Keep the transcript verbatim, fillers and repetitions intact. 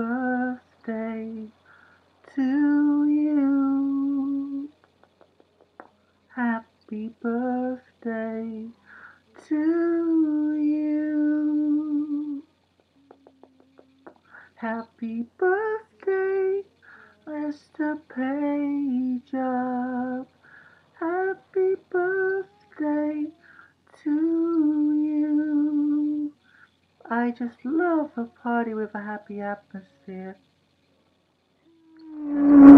birthday to you. Happy birthday to you. Happy birthday, Mister Pageup. Happy birthday to you. I just love a party with a happy atmosphere.